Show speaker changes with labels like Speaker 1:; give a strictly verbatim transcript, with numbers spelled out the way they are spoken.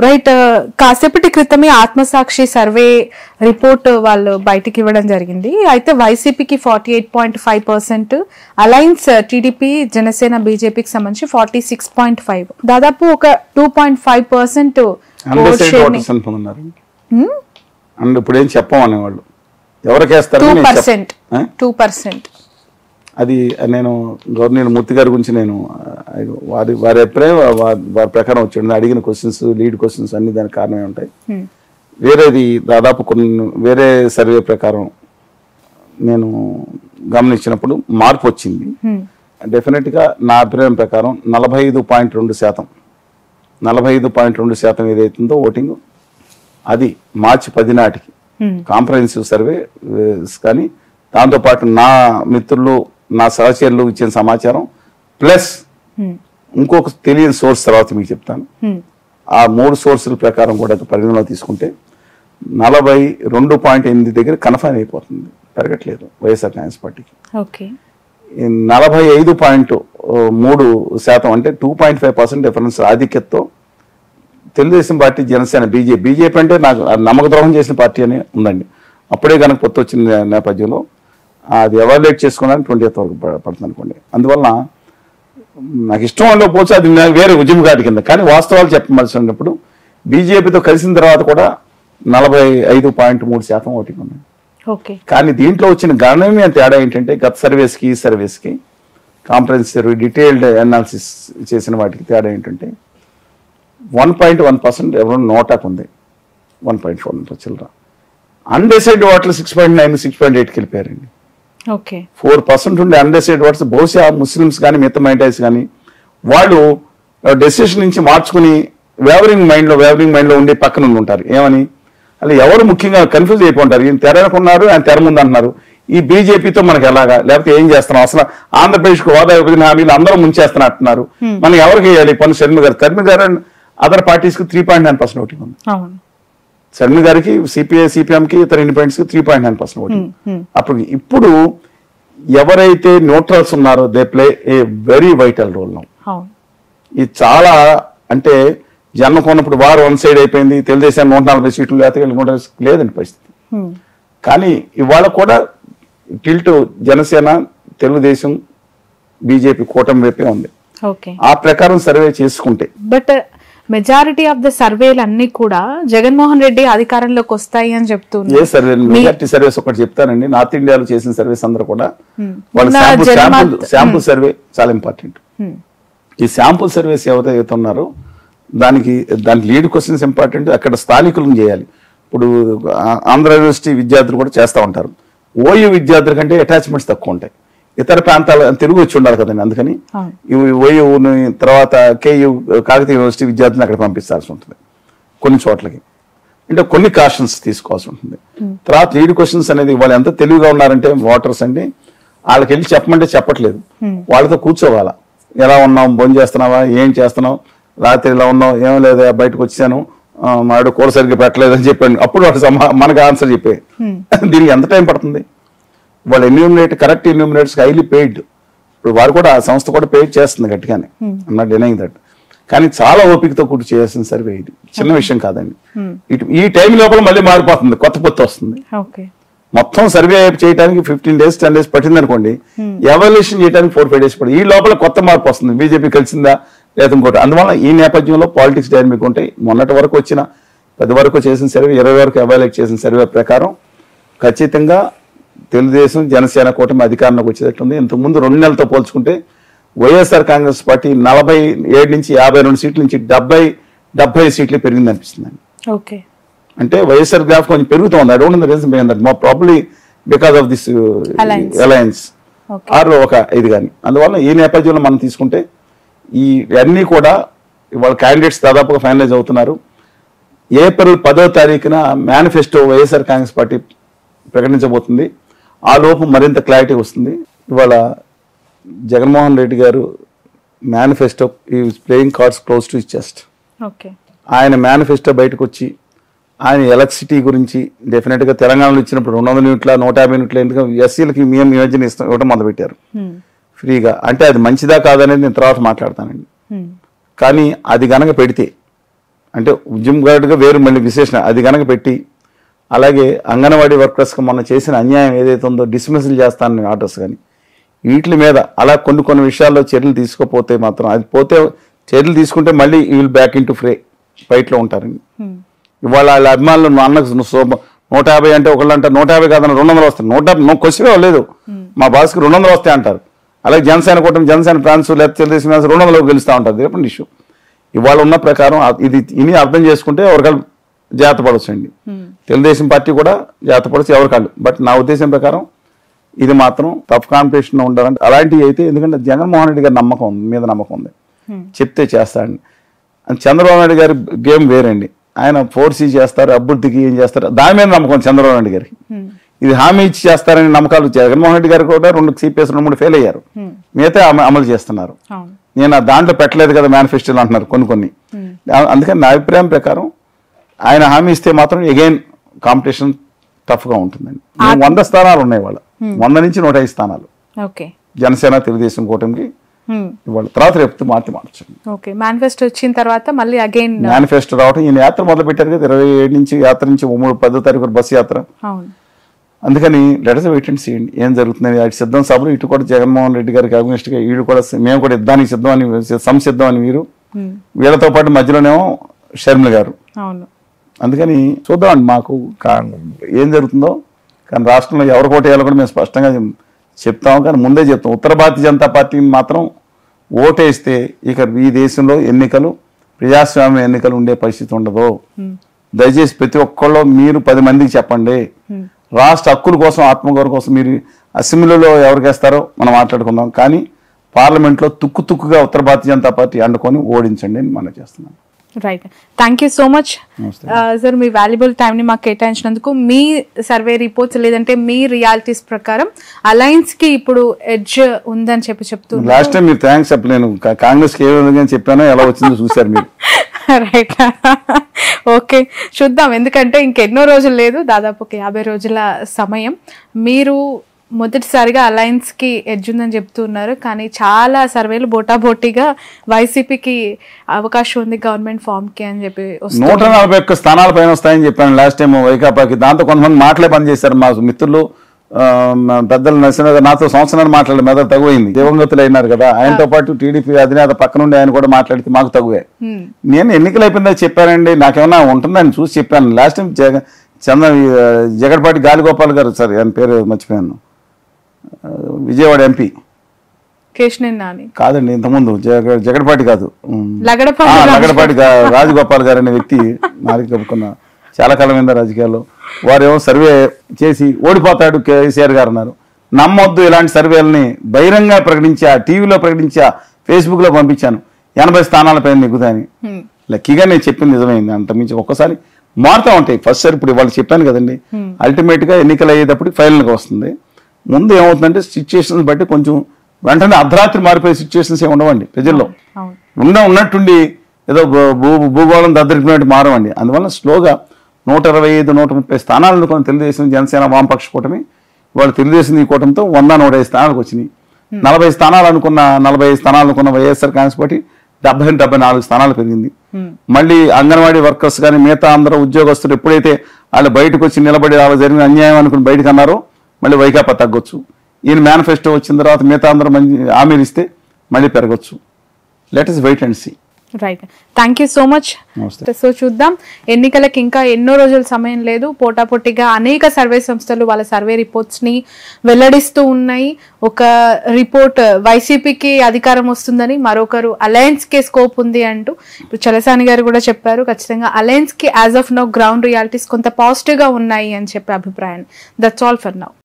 Speaker 1: Right. కాసేపటి క్రితమే ఆత్మసాక్షి survey report వాళ్ళు బయటికి ఇవ్వడం జరిగింది. అయితే వైసీపీకి forty eight point five percent, alliance TDP Janasena బీజేపీకి సంబంధించి ఫార్టీ సిక్స్ పాయింట్ ఫైవ్, దాదాపు ఒక టూ పాయింట్ ఫైవ్ పర్సెంట్.
Speaker 2: ఇప్పుడు ఏం చెప్పమనే వాళ్ళు ఎవరికేస్తారు?
Speaker 1: టూ పర్సెంట్ టూ పర్సెంట్
Speaker 2: అది నేను గవర్నర్ మూర్తి గారి గురించి నేను వారి వారి అభిప్రాయం వారి ప్రకారం వచ్చాడు. అడిగిన క్వశ్చన్స్, లీడ్ క్వశ్చన్స్ అన్ని దానికి కారణమే ఉంటాయి. వేరేది దాదాపు కొన్ని వేరే సర్వే ప్రకారం నేను గమనించినప్పుడు మార్పు వచ్చింది. డెఫినెట్ గా నా అభిప్రాయం ప్రకారం నలభై ఐదు పాయింట్ రెండు శాతం నలభై ఐదు పాయింట్ రెండు శాతం ఏదైతుందో ఓటింగ్ అది మార్చి పది నాటికి కాంప్రహెన్సివ్ సర్వే. కానీ దాంతోపాటు నా మిత్రులు, నా సహచరులు ఇచ్చిన సమాచారం ప్లస్ ఇంకొక తెలియని సోర్స్ తర్వాత మీకు చెప్తాను. ఆ మూడు సోర్సుల ప్రకారం కూడా పరిగణలో తీసుకుంటే నలభై రెండు పాయింట్ ఎనిమిది దగ్గర కన్ఫర్మ్ అయిపోతుంది, పెరగట్లేదు వైఎస్ఆర్ కాంగ్రెస్ పార్టీకి. నలభై ఐదు పాయింట్ మూడు శాతం అంటే two point five percent difference ఆధిక్యతతో Telugu Desam party, Janasena, BJP BJP అంటే నాకు నమ్మక ద్రోహం చేసిన పార్టీ అని ఉందండి. అప్పుడే కనుక పొత్తు వచ్చిన నేపథ్యంలో అది ఎవాల్యుయేట్ చేసుకోవడానికి ట్వంటీ ఎయిత్ వరకు పడుతుంది అనుకోండి. అందువలన నాకు ఇష్టం ఉండకపోవచ్చు, అది వేరే ఉద్యమకాటి కింద. కానీ వాస్తవాలు చెప్పవలసినప్పుడు బీజేపీతో కలిసిన తర్వాత కూడా నలభై ఐదు పాయింట్ మూడు శాతం ఓటింగ్ ఉంది. కానీ దీంట్లో వచ్చిన గణనీయ తేడా ఏంటంటే గత సర్వేస్కి ఈ సర్వేస్కి కాంప్రహెన్సివ్ డీటెయిల్డ్ అనాలిసిస్ చేసిన వాటికి తేడా ఏంటంటే వన్ పాయింట్ వన్ పర్సెంట్ ఎవరో నోటాకు ఉంది, వన్ పాయింట్ ఫోర్ చిల్లర. అన్డిసైడ్ ఓట్లు six point nine six point ఎయిట్కి వెళ్ళిపోయారండి. ఫోర్ పర్సెంట్ ఉండే అన్డిసైడ్ ఓట్స్ బహుశా ముస్లిమ్స్ కానీ మిగతా మైనారిటీస్ కానీ వాళ్ళు డెసిషన్ నుంచి మార్చుకుని వేవరింగ్ మైండ్లో వేవరింగ్ మైండ్లో ఉండి పక్కన ఉంటారు. ఏమని అలా ఎవరు ముఖ్యంగా కన్ఫ్యూజ్ అయిపోంటారు. ఈయన తెరకున్నారు, ఆయన తెర ముందు అంటున్నారు. ఈ బీజేపీతో మనకి ఎలాగా, లేకపోతే ఏం చేస్తున్నాం, అసలు ఆంధ్రప్రదేశ్కు హోదా విభజన హామీలు అందరూ ముంచేస్తున్నా అంటున్నారు. మనం ఎవరికి వేయాలి? పన్ను షర్మి గారు, తర్మి గారు అండ్ అదర్ పార్టీస్ కి three point nine percent voting ఉంది. షర్మి గారికి, సిపిఐ సిపిఎం కి, ఇతర ఇండిపెండెంట్స్ కి three point nine percent voting. అప్పుడు ఇప్పుడు ఎవరైతే న్యూట్రల్స్ ఉన్నారో they play a very vital role now. ఇది చాలా అంటే జన్మ కొన్నప్పుడు వారు వన్ సైడ్ అయిపోయింది, తెలుగుదేశం నూట నలభై సీట్లు లేకపోతే లేదండి పరిస్థితి. కానీ ఇవాళ కూడా టిల్ట్ జనసేన, తెలుగుదేశం, బీజేపీ కూటమి వైపే ఉంది. ఆ ప్రకారం సర్వే చేసుకుంటే
Speaker 1: బట్ మెజారిటీ ఆఫ్ ద సర్వేలు అన్ని కూడా జగన్మోహన్ రెడ్డి అధికారంలోకి వస్తాయి అని చెప్తున్నారు.
Speaker 2: ఏ సర్వే? మెజారిటీ సర్వేస్ ఒకటి చెప్తానండి. నార్త్ ఇండియాలో చేసిన సర్వేస్ అందరూ కూడా వాళ్ళ శాంపుల్ సర్వే చాలా ఇంపార్టెంట్. ఈ శాంపుల్ సర్వేస్ ఎవరైతే ఉన్నారో దానికి దానికి లీడ్ క్వశ్చన్స్ ఇంపార్టెంట్. అక్కడ స్థానికులను చేయాలి. ఇప్పుడు ఆంధ్ర యూనివర్సిటీ విద్యార్థులు కూడా చేస్తూ ఉంటారు. ఓయూ విద్యార్థుల కంటే అటాచ్మెంట్స్ తక్కువ ఉంటాయి. ఇతర ప్రాంతాల తెలుగు వచ్చి ఉండాలి కదండి. అందుకని ఓయూ తర్వాత కేయూ కాకతీయ యూనివర్సిటీ విద్యార్థులను అక్కడ పంపించాల్సి ఉంటుంది కొన్ని చోట్లకి. అంటే కొన్ని కాషన్స్ తీసుకోవాల్సి ఉంటుంది. తర్వాత లీడ్ క్వశ్చన్స్ అనేది వాళ్ళు ఎంత తెలివిగా ఉన్నారంటే ఓటర్స్ అండి, వాళ్ళకి వెళ్ళి చెప్పమంటే చెప్పట్లేదు. వాళ్ళతో కూర్చోవాలా, ఎలా ఉన్నావు, భోజనం చేస్తున్నావా, ఏం చేస్తున్నావు, రాత్రి ఇలా ఉన్నావు, ఏం లేదా, బయటకు వచ్చాను, మాడు కూర సరిగ్గా పెట్టలేదు అని చెప్పాను. అప్పుడు వాడు మనకు ఆన్సర్ చెప్పే. దీనికి ఎంత టైం పడుతుంది? వాళ్ళు enumerate correct enumerates highly paid. ఇప్పుడు వారు కూడా ఆ సంస్థ కూడా పెయిడ్ చేస్తుంది గట్టిగానే, ఐమ్ నాట్ డినైయింగ్ దట్. కానీ చాలా ఓపికతో కూర్చు చేయాల్సిన సర్వే ఇది, చిన్న విషయం కాదండి. ఇటు ఈ టైం లోపల మళ్ళీ మారిపోతుంది, కొత్త పొత్తు వస్తుంది. మొత్తం సర్వే చేయడానికి ఫిఫ్టీన్ డేస్ టెన్ డేస్ పట్టింది అనుకోండి, ఎవాల్యుయేషన్ చేయడానికి ఫోర్ ఫైవ్ డేస్ పడుతుంది. ఈ లోపల కొత్త మార్పు వస్తుంది, బీజేపీ కలిసిందా లేదా ఇంకోటి. అందువల్ల ఈ నేపథ్యంలో పాలిటిక్స్ డైనమిక్ ఉంటాయి. మొన్నటి వరకు వచ్చిన పది వరకు చేసిన సర్వే, ఇరవై వరకు ఎవాల్యుయేట్ చేసిన సర్వే ప్రకారం ఖచ్చితంగా తెలుగుదేశం, జనసేన కూటమి అధికారంలోకి వచ్చేటట్టుంది. ఇంతకుముందు రెండు నెలలతో పోల్చుకుంటే వైఎస్ఆర్ కాంగ్రెస్ పార్టీ నలభై ఏడు నుంచి యాభై రెండు సీట్ల నుంచి డెబ్బై డెబ్బై సీట్లు పెరిగింది అనిపిస్తుంది. అంటే వైఎస్ఆర్ గ్రాఫ్ కొంచెం పెరుగుతుంది. I don't know the reason behind that, probably because of this alliance or ఒక ఇది కానీ. అందువల్ల ఈ నేపథ్యంలో మనం తీసుకుంటే ఈ అన్నీ కూడా ఇవాళ క్యాండిడేట్స్ దాదాపుగా ఫైనలైజ్ అవుతున్నారు. ఏప్రిల్ పదో తారీఖున మేనిఫెస్టో వైఎస్ఆర్ కాంగ్రెస్ పార్టీ ప్రకటించబోతుంది. ఆ లోపు మరింత క్లారిటీ వస్తుంది. ఇవాళ జగన్మోహన్ రెడ్డి గారు మేనిఫెస్టో ఈ playing cards close to his chest. ఆయన మేనిఫెస్టో బయటకు వచ్చి ఆయన ఎలక్ట్రిసిటీ గురించి డెఫినెట్గా తెలంగాణలో ఇచ్చినప్పుడు రెండు వందల యూనిట్ల నూట యాభై యూనిట్ల ఎందుకంటే ఎస్సీలకి మేము యోజన ఇస్తాం ఇవ్వడం మొదలుపెట్టారు ఫ్రీగా. అంటే అది మంచిదా కాదనేది నేను తర్వాత మాట్లాడతానండి. కానీ అది గనక పెడితే అంటే ఉద్యమ గార్డుగా వేరు మళ్ళీ విశేషణ అది కనుక పెట్టి, అలాగే అంగన్వాడీ వర్కర్స్కి మొన్న చేసిన అన్యాయం ఏదైతే ఉందో డిస్మిసల్ చేస్తానని ఆర్డర్స్ కానీ వీటి మీద అలా కొన్ని కొన్ని విషయాల్లో చర్యలు తీసుకోపోతే మాత్రం, అది పోతే చర్యలు తీసుకుంటే మళ్ళీ ఈ will back into fray ఫైట్లో ఉంటారండి. ఇవాళ వాళ్ళ అభిమానులు మా అన్నకు నూట యాభై అంటే ఒకళ్ళు అంటారు నూట యాభై కాదని రెండు వందలు వస్తాయి. నూట నో క్వశ్చన్ లేదు, మా బాస్కి రెండు వందలు వస్తాయి అంటారు. అలాగే జనసేన కూటమి జనసేన ఫ్రాన్స్ లేకపోతే తెలుగుదేశం రెండు వందలకు గెలుస్తూ ఉంటారు. రేపటి ఇష్యూ ఇవాళ ఉన్న ప్రకారం ఇది ఇని అర్థం చేసుకుంటే ఎవరికాళ్ళు జాగ్రత్త పడవచ్చండి. తెలుగుదేశం పార్టీ కూడా జాగ్రత్త పడవచ్చు ఎవరికాళ్ళు. బట్ నా ఉద్దేశం ప్రకారం ఇది మాత్రం టఫ్ కాంపిటీషన్ ఉండాలంటే అలాంటివి అయితే, ఎందుకంటే జగన్మోహన్ రెడ్డి గారి నమ్మకం ఉంది, మీద నమ్మకం ఉంది, చెప్తే చేస్తాడండి. చంద్రబాబు నాయుడు గారి గేమ్ వేరండి. ఆయన ఫోర్సీ చేస్తారు, అభివృద్ధికి ఏం చేస్తారు దాని మీద నమ్మకం చంద్రబాబు నాయుడు గారికి. ఇది హామీ ఇచ్చి చేస్తారని నమ్మకాలు జగన్మోహన్ రెడ్డి గారు కూడా రెండు సిపిఎస్ రెండు మూడు ఫెయిల్ అయ్యారు, మిగతా అమలు చేస్తున్నారు. నేను దాంట్లో పెట్టలేదు కదా మేనిఫెస్టోలు అంటున్నారు కొన్ని కొన్ని. అందుకని నా అభిప్రాయం ప్రకారం ఆయన హామీ ఇస్తే మాత్రం అగైన్ కాంపిటీషన్ టఫ్ గా ఉంటుందండి. వంద స్థానాలు ఉన్నాయి వాళ్ళ, వంద నుంచి నూట ఐదు స్థానాలు జనసేన తెలుగుదేశం కూటమికి ఇవాళ. తర్వాత రేపు మార్చి మార్చండి.
Speaker 1: ఓకే, మేనిఫెస్టో వచ్చిన తర్వాత మళ్ళీ అగైన్
Speaker 2: మేనిఫెస్టో రావటం, ఈయన యాత్ర మొదలు పెట్టారు కదా ఇరవై ఏడు నుంచి యాత్ర నుంచి మూడు పదో తారీఖు బస్సు యాత్ర. అందుకని లెటర్స్ వెయిట్ అండ్ సీ ఏం జరుగుతుంది. అటు సిద్ధం సభలు ఇటు కూడా జగన్మోహన్ రెడ్డి గారికి అగ్నిస్ట్ గా వీళ్ళు కూడా మేము కూడా యుద్ధానికి సిద్ధం అని సంసిద్ధం అని వీరు, వీళ్ళతో పాటు మధ్యలోనేమో షర్మిల గారు. అందుకని చూద్దామండి మాకు ఏం జరుగుతుందో. కానీ రాష్ట్రంలో ఎవరు కోట వేయాలో కూడా మేము స్పష్టంగా చెప్తాము. కానీ ముందే చెప్తాం, ఉత్తర భారతీయ జనతా పార్టీని మాత్రం ఓటేస్తే ఇక ఈ దేశంలో ఎన్నికలు ప్రజాస్వామ్య ఎన్నికలు ఉండే పరిస్థితి ఉండదు. దయచేసి ప్రతి ఒక్కళ్ళు మీరు పది మందికి చెప్పండి, రాష్ట్ర హక్కుల కోసం ఆత్మగౌరవం కోసం మీరు అసెంబ్లీలో ఎవరికి వేస్తారో మనం మాట్లాడుకుందాం, కానీ పార్లమెంట్లో తుక్కు తుక్కుగా ఉత్తర భారతీయ జనతా పార్టీ అండుకొని ఓడించండి అని మనం చేస్తున్నాం.
Speaker 1: Right, thank you so much sir, మీ వాల్యుబుల్ టైంని మాకు కేటాయించినందుకు. మీ సర్వే రిపోర్ట్స్ లేదంటే మీ రియాలిటీస్ ప్రకారం అలయన్స్ కి ఇప్పుడు ఎడ్జ్ ఉందని చెప్పి చెప్తున్నారు.
Speaker 2: లాస్ట్ టైం మీరు థ్యాంక్స్ చెప్పలేను, కాంగ్రెస్ కి ఏ విధంగా చెప్పానో ఎలా వచ్చిందో చూసారు మీరు.
Speaker 1: రైట్, ఓకే చూద్దాం, ఎందుకంటే ఇంకెన్నో రోజులు లేదు, దాదాపు ఒక యాభై రోజుల సమయం. మీరు మొదటిసారిగా అలయన్స్ కి ఎడ్జ్ ఉందని చెప్తున్నారు, కానీ చాలా సర్వేలు బోటాబోటీగా వైసీపీకి అవకాశం ఉంది గవర్నమెంట్ ఫామ్ కి అని చెప్పి
Speaker 2: నూట నలభై ఒక్క స్థానాల పైన వస్తాయని చెప్పాను లాస్ట్ టైం వైకాపాకి. దాంతో కొంతమంది మాటలే పనిచేశారు మా మిత్రులు పెద్దలు. నరసింహ నాతో సంవత్సరాలు మాట్లాడారు, మెదడు తగువైంది, దివంగతులు అయినారు కదా. ఆయనతో పాటు టీడీపీ అధినేత పక్కనుండి ఆయన కూడా మాట్లాడితే మాకు తగువే. నేను ఎన్నికలు అయిపోయిందా చెప్పానండి, నాకేమన్నా ఉంటుందని చూసి చెప్పాను. లాస్ట్ టైం జగ చంద్ర జగన్పాటి గాలిగోపాల్ గారు, సార్ ఆయన పేరు మర్చిపోయాను, విజయవాడ ఎంపీ కాదండి, ఇంతకుముందు జగ జగన్పాటి కాదు లగడపాటి రాజగోపాల్ గారు అనే వ్యక్తి నాలుగు కప్పుకున్న చాలా కాలం మీద రాజకీయాల్లో, వారేమో సర్వే చేసి ఓడిపోతాడు కేసీఆర్ గారు అన్నారు. నమ్మొద్దు ఇలాంటి సర్వేలని బహిరంగ ప్రకటించా, టీవీలో ప్రకటించా, ఫేస్బుక్ లో పంపించాను, ఎనభై స్థానాల పైన నెగ్గుతాయని. లక్కీగా నేను చెప్పింది నిజమైంది. అంత మించి ఒక్కసారి మారుతూ ఉంటాయి. ఫస్ట్ సార్ ఇప్పుడు వాళ్ళు చెప్పాను కదండి, అల్టిమేట్ గా ఎన్నికలు అయ్యేటప్పుడు ఫైనల్ గా వస్తుంది. ముందు ఏమవుతుందంటే సిచ్యుయేషన్స్ బట్టి కొంచెం వెంటనే అర్ధరాత్రి మారిపోయే సిచ్యువేషన్స్ ఏమి ఉండవండి ప్రజల్లో. ఉన్న ఉన్నట్టుండి ఏదో భూ భూగోళం దద్దరికినట్టు మారవండి. అందువల్ల స్లోగా నూట ఇరవై ఐదు నూట ముప్పై స్థానాలు అనుకున్న తెలుగుదేశం జనసేన వామపక్ష కూటమి వాళ్ళు తెలుగుదేశం ఈ కూటమితో వంద నూట ఐదు స్థానాలకు వచ్చినాయి. నలభై స్థానాలు అనుకున్న నలభై ఐదు స్థానాలు అనుకున్న వైఎస్ఆర్ కాంగ్రెస్ పార్టీ డెబ్బై డెబ్బై నాలుగు స్థానాలు పెరిగింది. మళ్ళీ అంగన్వాడీ వర్కర్స్ కానీ మిగతా అందరూ ఉద్యోగస్తులు ఎప్పుడైతే వాళ్ళు బయటకు వచ్చి నిలబడి వాళ్ళ జరిగిన అన్యాయం అనుకుని బయటకు అన్నారో మళ్ళీ వైకాపా తగ్గొచ్చు. ఈయన మేనిఫెస్టో వచ్చిన తర్వాత మిగతా అందరూ మంచి హామీలు ఇస్తే మళ్ళీ పెరగచ్చు. Let us wait and see.
Speaker 1: Right, thank you so much. So చూద్దాం, ఎన్నికలకి ఇంకా ఎన్నో రోజుల సమయం లేదు. పోటాపోటీగా అనేక సర్వే సంస్థలు వాళ్ళ సర్వే రిపోర్ట్స్ ని వెల్లడిస్తూ ఉన్నాయి. ఒక రిపోర్ట్ వైసీపీకి అధికారం వస్తుందని, మరొకరు అలయన్స్ కే స్కోప్ ఉంది అంటూ ఇప్పుడు చలసాని గారు కూడా చెప్పారు. ఖచ్చితంగా అలయన్స్ కి as of now ground realities కొంత పాజిటివ్ గా ఉన్నాయి అని చెప్పే అభిప్రాయం. That's all for now.